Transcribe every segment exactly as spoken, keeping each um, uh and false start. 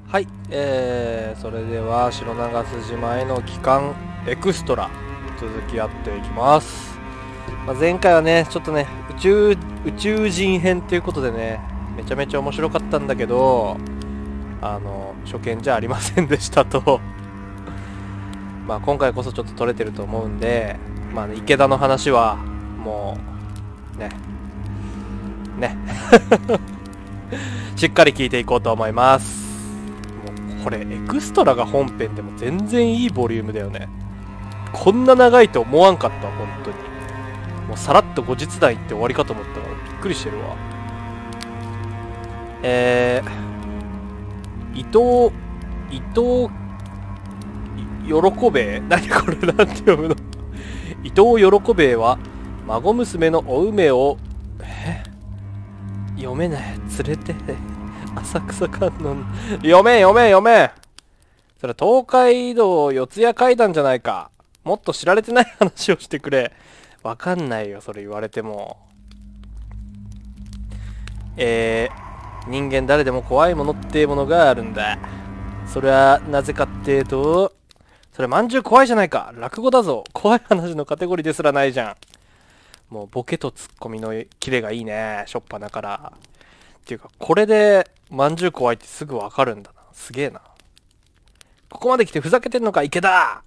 はい、えー、それでは白長洲島への帰還エクストラ続きやっていきます。まあ、前回はねちょっとね宇宙宇宙人編ということでねめちゃめちゃ面白かったんだけど、あの初見じゃありませんでしたとまあ今回こそちょっと取れてると思うんで、まあ、ね、池田の話はもうねねしっかり聞いていこうと思います。これエクストラが本編でも全然いいボリュームだよね。こんな長いと思わんかった本当に。もうさらっと後日談行って終わりかと思ったからびっくりしてるわ。えー、伊藤伊藤喜べ何これなんて読むの伊藤喜べは孫娘のお梅をえ読めない連れて浅草観音読め読め読めそれ東海道四谷怪談じゃないか。もっと知られてない話をしてくれ。わかんないよそれ言われても。えー、人間誰でも怖いものっていうものがあるんだ。それはなぜかっていうと、それまんじゅう怖いじゃないか。落語だぞ。怖い話のカテゴリーですらないじゃん。もうボケとツッコミのキレがいいね、しょっぱなから。っていうかこれでまんじゅう怖いってすぐわかるんだな。すげえな。ここまで来てふざけてんのか池田。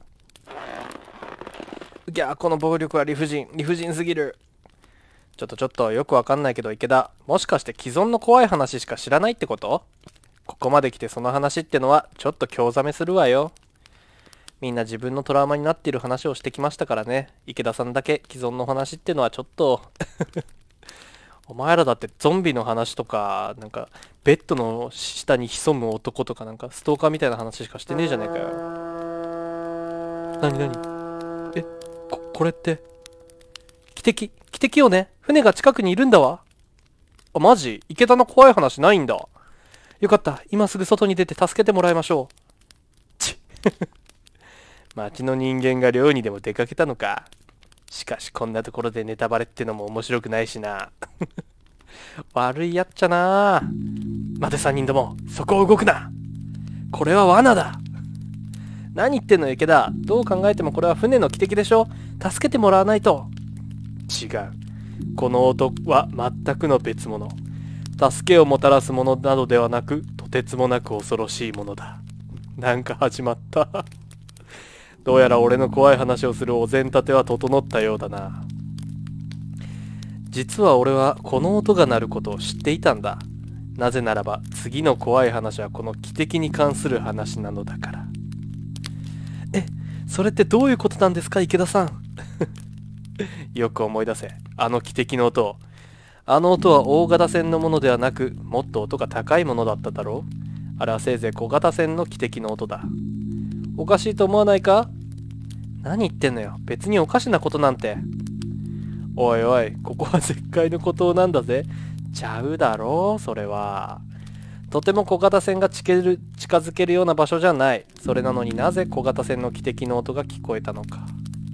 いやこの暴力は理不尽理不尽すぎる。ちょっとちょっとよくわかんないけど池田、もしかして既存の怖い話しか知らないってこと？ここまで来てその話ってのはちょっと興ざめするわよ。みんな自分のトラウマになっている話をしてきましたからね。池田さんだけ既存の話ってのはちょっとお前らだってゾンビの話とか、なんかベッドの下に潜む男とかなんかストーカーみたいな話しかしてねえじゃねえかよ。なになにえ、こ、これって、汽笛、汽笛よね。船が近くにいるんだわ。あ、マジ？池田の怖い話ないんだ。よかった。今すぐ外に出て助けてもらいましょう。ち町の人間が漁にでも出かけたのか。しかしこんなところでネタバレってのも面白くないしな。悪いやっちゃな。待てさんにんとも、そこを動くな。これは罠だ。何言ってんの池田。どう考えてもこれは船の汽笛でしょ。助けてもらわないと。違う。この音は全くの別物。助けをもたらすものなどではなく、とてつもなく恐ろしいものだ。なんか始まった。どうやら俺の怖い話をするお膳立ては整ったようだな。実は俺はこの音が鳴ることを知っていたんだ。なぜならば次の怖い話はこの汽笛に関する話なのだから。え、それってどういうことなんですか池田さん。よく思い出せ。あの汽笛の音。あの音は大型船のものではなく、もっと音が高いものだっただろう。あれはせいぜい小型船の汽笛の音だ。おかしいと思わないか？何言ってんのよ。別におかしなことなんて。おいおい、ここは絶海の孤島なんだぜ。ちゃうだろう、それは。とても小型船が近づけるような場所じゃない。それなのになぜ小型船の汽笛の音が聞こえたのか。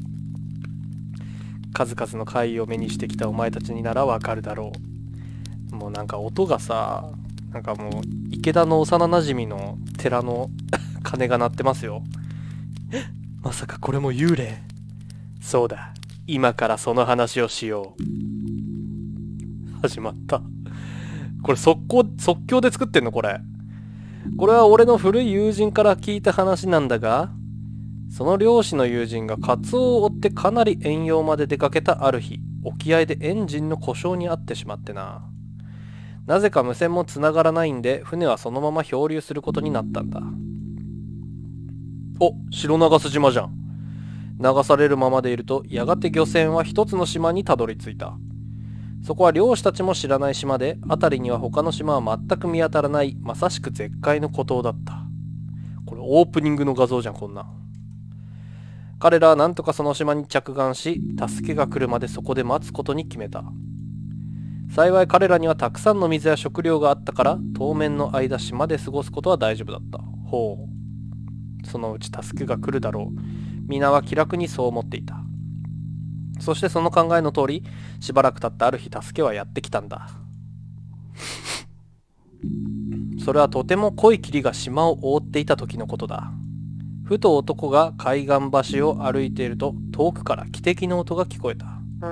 数々の怪異を目にしてきたお前たちにならわかるだろう。もうなんか音がさ、なんかもう池田の幼なじみの寺の鐘が鳴ってますよ。まさかこれも幽霊？そうだ。今からその話をしよう。始まった。これ即興、即興で作ってんのこれ。これは俺の古い友人から聞いた話なんだが、その漁師の友人がカツオを追ってかなり遠洋まで出かけたある日、沖合でエンジンの故障にあってしまってな。なぜか無線も繋がらないんで、船はそのまま漂流することになったんだ。お、白長洲島じゃん。流されるままでいると、やがて漁船は一つの島にたどり着いた。そこは漁師たちも知らない島で、辺りには他の島は全く見当たらない、まさしく絶海の孤島だった。これオープニングの画像じゃん、こんな。彼らはなんとかその島に着岸し、助けが来るまでそこで待つことに決めた。幸い彼らにはたくさんの水や食料があったから、当面の間島で過ごすことは大丈夫だった。ほう。そのうち助けが来るだろう。皆は気楽にそう思っていた。そしてその考えの通り、しばらく経ったある日助けはやってきたんだ。 それはとても濃い霧が島を覆っていた時のことだ。ふと男が海岸橋を歩いていると、遠くから汽笛の音が聞こえた。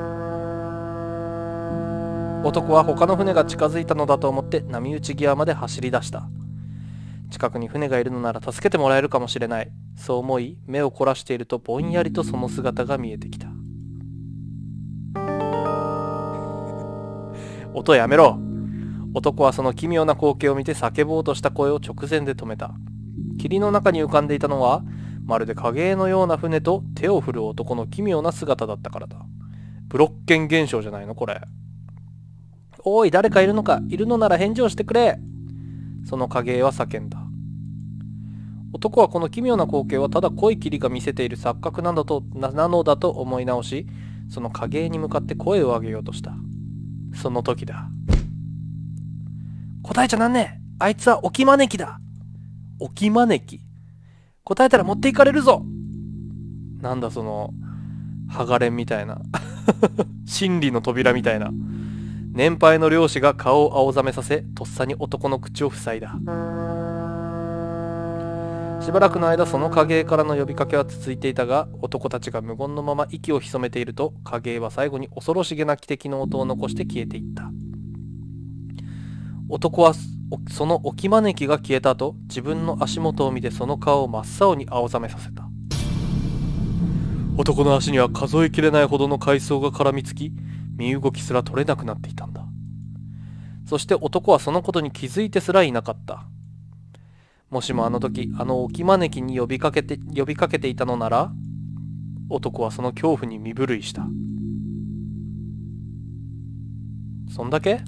男は他の船が近づいたのだと思って波打ち際まで走り出した。近くに船がいるのなら助けてもらえるかもしれない。そう思い、目を凝らしているとぼんやりとその姿が見えてきた。音やめろ。男はその奇妙な光景を見て叫ぼうとした声を直前で止めた。霧の中に浮かんでいたのは、まるで影絵のような船と手を振る男の奇妙な姿だったからだ。ブロッケン現象じゃないのこれ。おい、誰かいるのか。いるのなら返事をしてくれ。その影絵は叫んだ。男はこの奇妙な光景はただ濃い霧が見せている錯覚などとななのだと思い直し、その影絵に向かって声を上げようとした。その時だ。答えちゃなんねえ。あいつは置き招きだ。置き招き。答えたら持っていかれるぞ。なんだそのハガレンみたいな真理の扉みたいな。年配の漁師が顔を青ざめさせ、とっさに男の口を塞いだ。しばらくの間その影絵からの呼びかけは続いていたが、男たちが無言のまま息を潜めていると、影絵は最後に恐ろしげな汽笛の音を残して消えていった。男はその置き招きが消えた後、自分の足元を見てその顔を真っ青に青ざめさせた。男の足には数えきれないほどの海藻が絡みつき、身動きすら取れなくなっていたんだ。そして男はそのことに気づいてすらいなかった。もしもあの時あの置き招きに呼びかけて呼びかけていたのなら、男はその恐怖に身震いした。そんだけ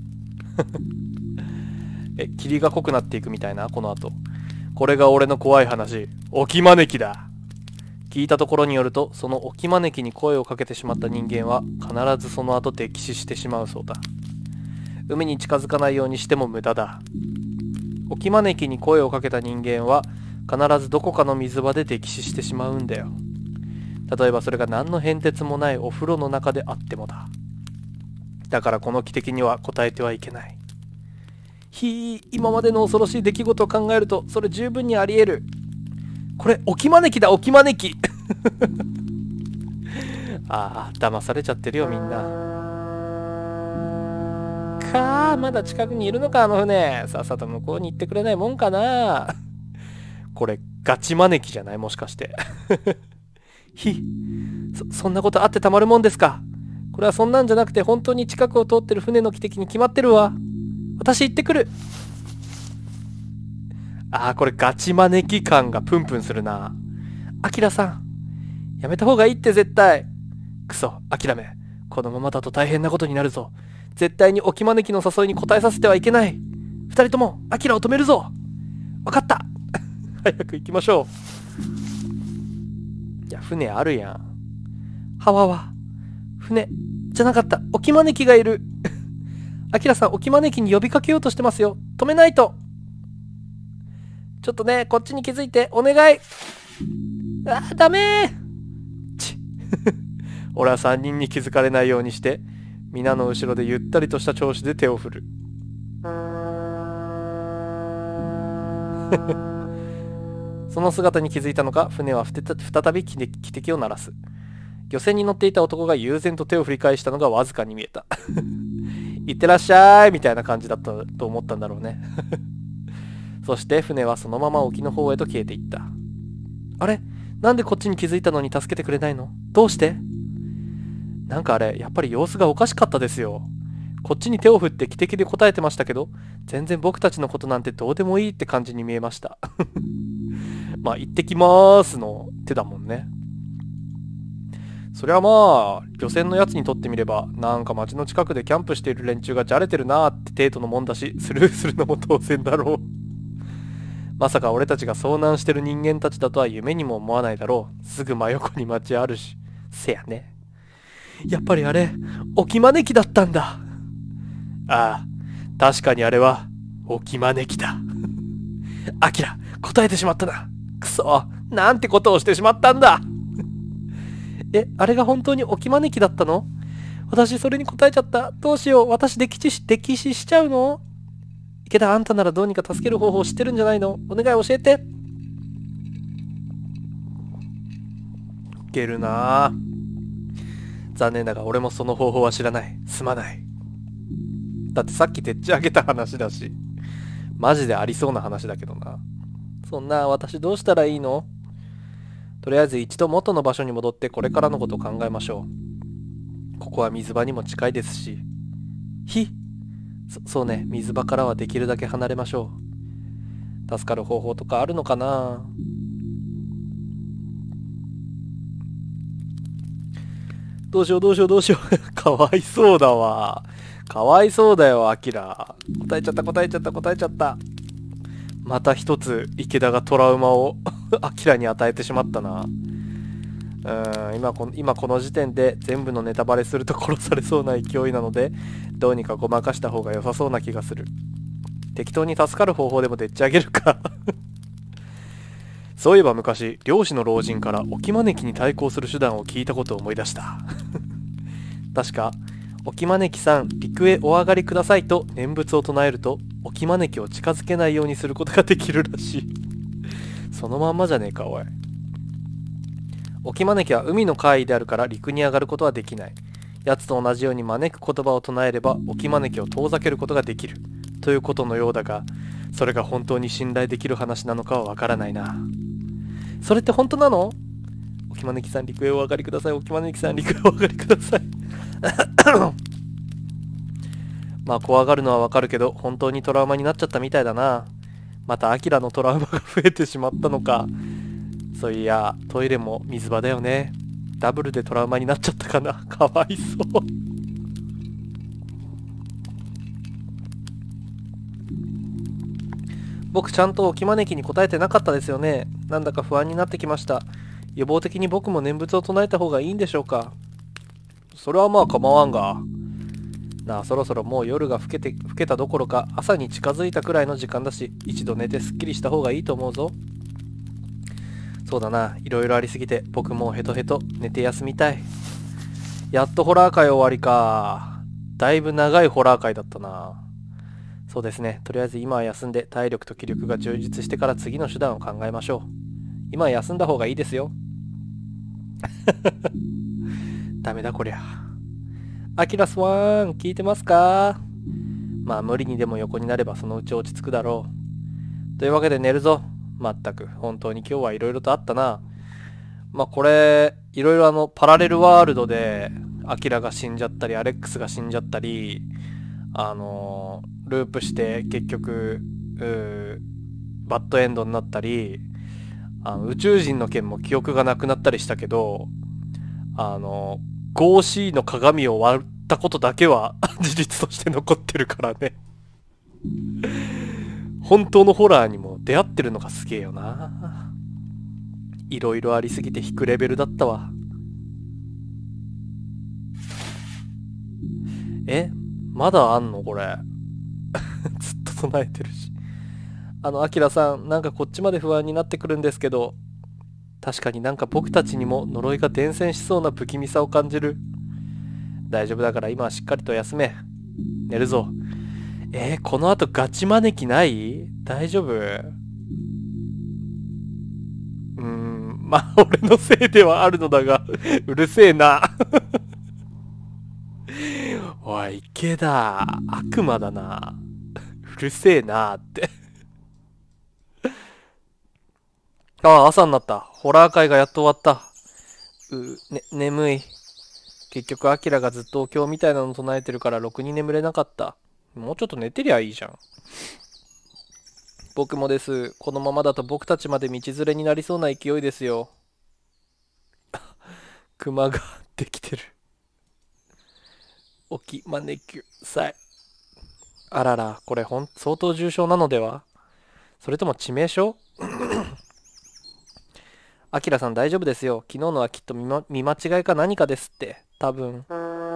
え、霧が濃くなっていくみたいな、この後。これが俺の怖い話。置き招きだ。聞いたところによると、その置き招きに声をかけてしまった人間は、必ずその後溺死してしまうそうだ。海に近づかないようにしても無駄だ。置き招きに声をかけた人間は、必ずどこかの水場で溺死してしまうんだよ。例えばそれが何の変哲もないお風呂の中であってもだ。だからこの汽笛には答えてはいけない。ひー、今までの恐ろしい出来事を考えると、それ十分にあり得る。これ、置き招きだ、置き招きああ、騙されちゃってるよ、みんな。かー、まだ近くにいるのか、あの船。さっさと向こうに行ってくれないもんかな。これ、ガチ招きじゃないもしかして。ひ、そ、そんなことあってたまるもんですか。これはそんなんじゃなくて、本当に近くを通ってる船の汽笛に決まってるわ。私行ってくる。ああ、これガチ招き感がプンプンするな。アキラさん、やめた方がいいって絶対。くそ、諦め。このままだと大変なことになるぞ。絶対に置き招きの誘いに応えさせてはいけない。二人とも、アキラを止めるぞ。わかった。早く行きましょう。いや、船あるやん。はわわ。船、じゃなかった。置き招きがいる。アキラさん、置き招きに呼びかけようとしてますよ。止めないと。ちょっとね、こっちに気づいて、お願い。あー、ダメー。ち。俺は三人に気づかれないようにして、皆の後ろでゆったりとした調子で手を振る。その姿に気づいたのか、船は再び汽笛を鳴らす。漁船に乗っていた男が悠然と手を振り返したのがわずかに見えた。いってらっしゃいみたいな感じだったと思ったんだろうね。そして船はそのまま沖の方へと消えていった。あれ、なんでこっちに気づいたのに助けてくれないの？どうして？なんかあれ、やっぱり様子がおかしかったですよ。こっちに手を振って汽笛で答えてましたけど、全然僕たちのことなんてどうでもいいって感じに見えました。まあ、行ってきまーすの手だもんね。そりゃまあ、漁船のやつにとってみれば、なんか町の近くでキャンプしている連中がじゃれてるなーって程度のもんだし、スルーするのも当然だろう。まさか俺たちが遭難してる人間たちだとは夢にも思わないだろう。すぐ真横に町あるし。せやね。やっぱりあれ、置き招きだったんだ。ああ、確かにあれは、置き招きだ。アキラ、答えてしまったな。くそ、なんてことをしてしまったんだ。え、あれが本当に置き招きだったの？私それに答えちゃった。どうしよう、私溺死し、溺死しちゃうの？ 池田、あんたならどうにか助ける方法知ってるんじゃないの？お願い教えて。ウケるなぁ。残念だが俺もその方法は知らない。すまない。だってさっきでっち上げた話だし。マジでありそうな話だけどな。そんな私どうしたらいいの？とりあえず一度元の場所に戻ってこれからのことを考えましょう。ここは水場にも近いですし。ひそ、そうね、水場からはできるだけ離れましょう。助かる方法とかあるのかな？どうしようどうしようどうしよう。かわいそうだわ。かわいそうだよ、アキラ。答えちゃった答えちゃった答えちゃった。また一つ池田がトラウマをアキラに与えてしまったな。うーん、今この、今この時点で全部のネタバレすると殺されそうな勢いなので、どうにかごまかした方が良さそうな気がする。適当に助かる方法でもでっち上げるか。そういえば昔、漁師の老人から置き招きに対抗する手段を聞いたことを思い出した。確か、置き招きさん、陸へお上がりくださいと念仏を唱えると、置き招きを近づけないようにすることができるらしい。そのまんまじゃねえか、おい。置き招きは海の怪異であるから陸に上がることはできない。奴と同じように招く言葉を唱えれば置き招きを遠ざけることができる。ということのようだが、それが本当に信頼できる話なのかはわからないな。それって本当なの？置き招きさん陸へお上がりください。置き招きさん陸へお上がりください。まあ怖がるのはわかるけど、本当にトラウマになっちゃったみたいだな。またアキラのトラウマが増えてしまったのか。そういや、トイレも水場だよね。ダブルでトラウマになっちゃったかな。かわいそう。僕ちゃんと置き招きに答えてなかったですよね。なんだか不安になってきました。予防的に僕も念仏を唱えた方がいいんでしょうか。それはまあ構わんが。なあ、そろそろもう夜が更けて、更けたどころか朝に近づいたくらいの時間だし、一度寝てすっきりした方がいいと思うぞ。そうだな、いろいろありすぎて僕もうヘトヘト寝て休みたい。やっとホラー会終わりか。だいぶ長いホラー会だったな。そうですね、とりあえず今は休んで体力と気力が充実してから次の手段を考えましょう。今は休んだ方がいいですよ。ダメだこりゃ。アキラスワン、聞いてますか？まあ無理にでも横になればそのうち落ち着くだろう。というわけで寝るぞ。まったく、本当に今日はいろいろとあったな。まあこれ、いろいろあの、パラレルワールドで、アキラが死んじゃったり、アレックスが死んじゃったり、あのー、ループして結局、バッドエンドになったり、あの宇宙人の件も記憶がなくなったりしたけど、あのー、ゴーシーの鏡を割ったことだけは事実として残ってるからね。本当のホラーにも出会ってるのがすげえよな。いろいろありすぎて引くレベルだったわ。え？まだあんのこれ。ずっと唱えてるし。あの、アキラさん、なんかこっちまで不安になってくるんですけど、確かになんか僕たちにも呪いが伝染しそうな不気味さを感じる。大丈夫だから今はしっかりと休め。寝るぞ。えー、この後ガチ招きない？大丈夫？うーん、まあ俺のせいではあるのだが、うるせえな。おい、池田、悪魔だな。うるせえなって。ああ、朝になった。ホラー会がやっと終わった。う、ね、眠い。結局、アキラがずっとお経みたいなの唱えてるからろくに眠れなかった。もうちょっと寝てりゃいいじゃん。僕もです。このままだと僕たちまで道連れになりそうな勢いですよ。熊ができてる。起き招きさい。あらら、これほん、相当重症なのでは？それとも致命傷？アキラさん大丈夫ですよ。昨日のはきっと見、ま、見間違いか何かですって。多分。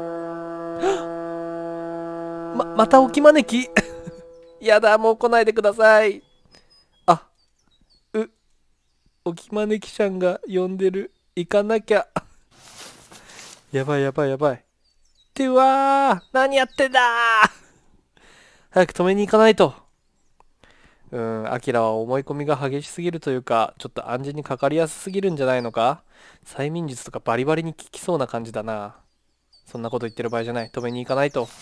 ま、また起き招き。やだ、もう来ないでください。あ、う、起き招きちゃんが呼んでる。行かなきゃ。やばいやばいやばい。ってわー、何やってんだー。早く止めに行かないと。 うん、アキラは思い込みが激しすぎるというか、ちょっと暗示にかかりやすすぎるんじゃないのか。催眠術とかバリバリに効きそうな感じだな。そんなこと言ってる場合じゃない。止めに行かないと。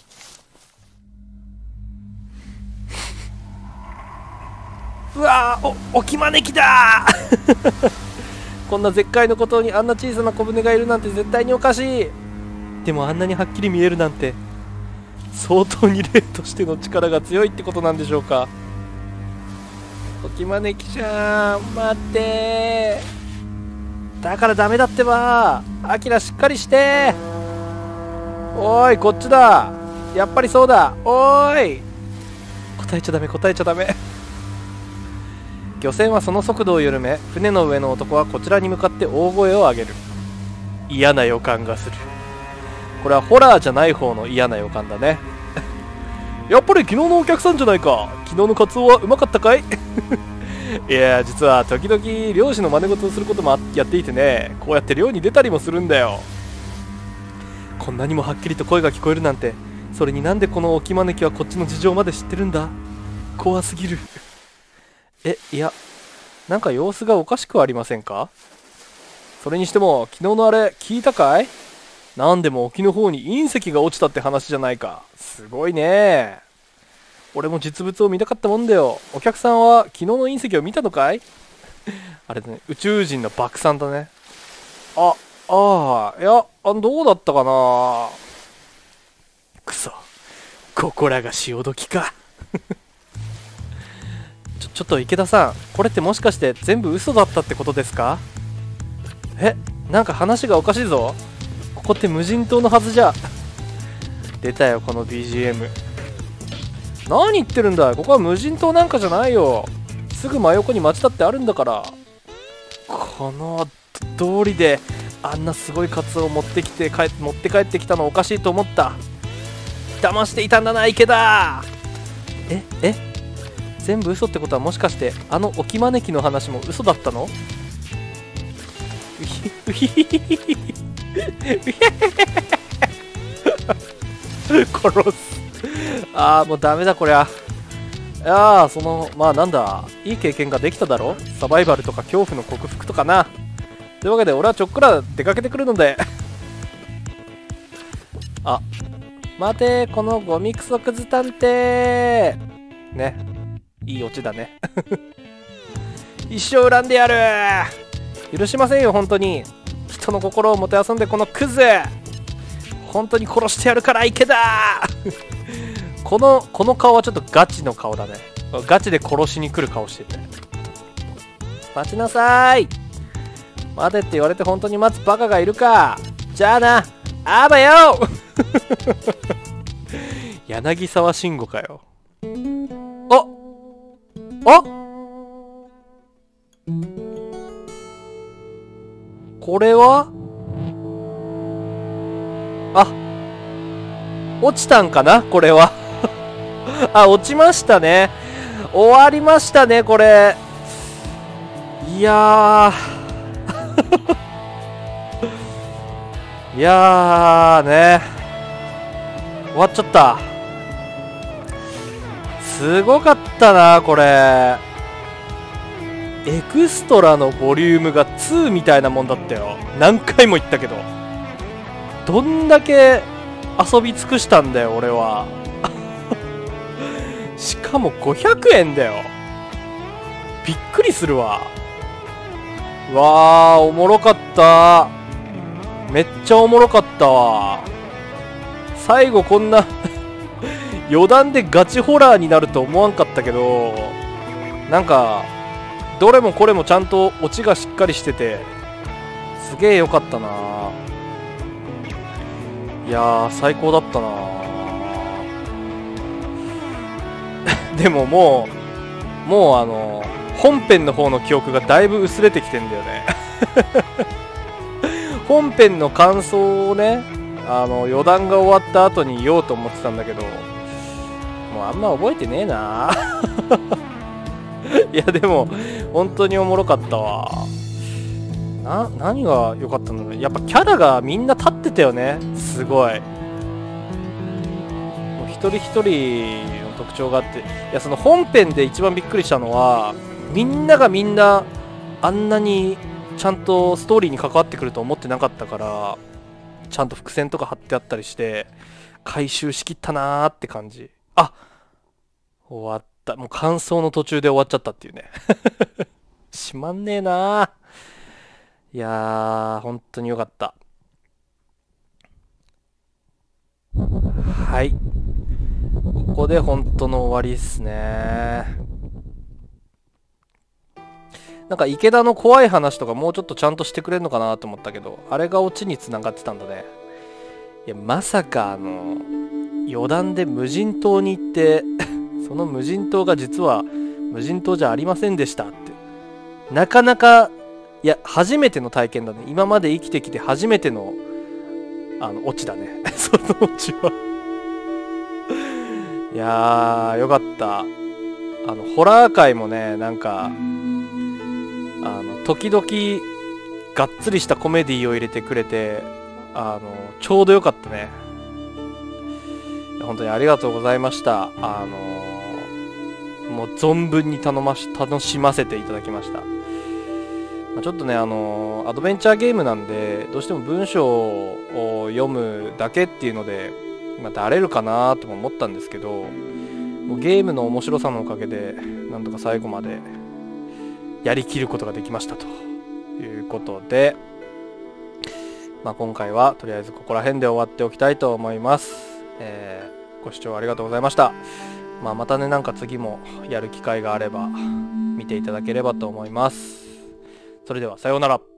うわー、お、置き招きだーこんな絶海の孤島にあんな小さな小舟がいるなんて絶対におかしい。でもあんなにはっきり見えるなんて、相当に霊としての力が強いってことなんでしょうか。置き招きじゃん、待ってー。だからダメだってばー。アキラしっかりしてー。おーい、こっちだ。やっぱりそうだ。おーい、答えちゃダメ、答えちゃダメ。漁船はその速度を緩め、船の上の男はこちらに向かって大声を上げる。嫌な予感がする。これはホラーじゃない方の嫌な予感だね。やっぱり昨日のお客さんじゃないか。昨日のカツオはうまかったかいいや、実は時々漁師の真似事をすることもやっていてね、こうやって漁に出たりもするんだよ。こんなにもはっきりと声が聞こえるなんて。それになんでこの置き招きはこっちの事情まで知ってるんだ。怖すぎる。え、いや、なんか様子がおかしくありませんか。それにしても昨日のあれ聞いたかい。なんでも沖の方に隕石が落ちたって話じゃないか。すごいね。俺も実物を見たかったもんだよ。お客さんは昨日の隕石を見たのかい。あれだね、宇宙人の爆散だね。あ、ああ、いや、あ、どうだったかな。くそ、ここらが潮時か。ちょ、ちょっと池田さん、これってもしかして全部嘘だったってことですか。え、なんか話がおかしいぞ。ここって無人島のはずじゃ。出たよこの ビージーエム。何言ってるんだ、ここは無人島なんかじゃないよ。すぐ真横に町だってあるんだから。この通りであんなすごいカツオを持ってきて帰持って帰ってきたのおかしいと思った。騙していたんだな池田。ええ、全部嘘ってことはもしかしてあの置き招きの話も嘘だったの。うひうひひひひひ殺す。ああ、もうダメだこりゃ。いやあ、そのまあなんだ、いい経験ができただろ。サバイバルとか恐怖の克服とかな。というわけで俺はちょっくら出かけてくるのであ、待て、このゴミクソクズ探偵ね、いいオチだね一生恨んでやる。許しませんよ本当に。人の心をもてあそんでこのクズ、本当に殺してやるから池田このこの顔はちょっとガチの顔だね。ガチで殺しに来る顔してて。待ちなさーい。待てって言われて本当に待つバカがいるか。じゃあな、あばよ柳沢慎吾かよ。ああ、これはあ、落ちたんかなこれはあ、落ちましたね。終わりましたねこれ。いやーいやーね、終わっちゃった。すごかったなこれ。エクストラのボリュームがにみたいなもんだったよ。何回も言ったけど、どんだけ遊び尽くしたんだよ俺はしかもごひゃくえんだよ。びっくりするわ。うわー、おもろかった。めっちゃおもろかったわ。最後こんな余談でガチホラーになると思わんかったけど、なんかどれもこれもちゃんとオチがしっかりしててすげえよかったな。いやー最高だったなでももうもうあの本編の方の記憶がだいぶ薄れてきてんだよね本編の感想をね、あの余談が終わった後に言おうと思ってたんだけど、もうあんま覚えてねえないやでも本当におもろかったわ。な、何が良かったんだろう。やっぱキャラがみんな立ってたよね。すごい。もう一人一人の特徴があって、いやその本編で一番びっくりしたのは、みんながみんなあんなにちゃんとストーリーに関わってくると思ってなかったから、ちゃんと伏線とか貼ってあったりして回収しきったなーって感じ。あ、終わった。もう感想の途中で終わっちゃったっていうねしまんねえなー。いやー本当によかった。はい、ここで本当の終わりっすね。なんか池田の怖い話とかもうちょっとちゃんとしてくれるのかなと思ったけど、あれがオチに繋がってたんだね。いやまさかあの余談で無人島に行ってその無人島が実は無人島じゃありませんでしたって、なかなか、いや初めての体験だね。今まで生きてきて初めてのあのオチだねそのオチはいやーよかった。あのホラー界もね、なんかあの時々がっつりしたコメディを入れてくれて、あのちょうどよかったね。本当にありがとうございました。あのもう存分に頼まし楽しませていただきました。まあ、ちょっとね、あのアドベンチャーゲームなんでどうしても文章を読むだけっていうので、まあ、だれるかなとも思ったんですけど、もうゲームの面白さのおかげでなんとか最後までやりきることができましたということで、まあ、今回はとりあえずここら辺で終わっておきたいと思います。えーご視聴ありがとうございました。まあ、またね、なんか次もやる機会があれば見ていただければと思います。それではさようなら。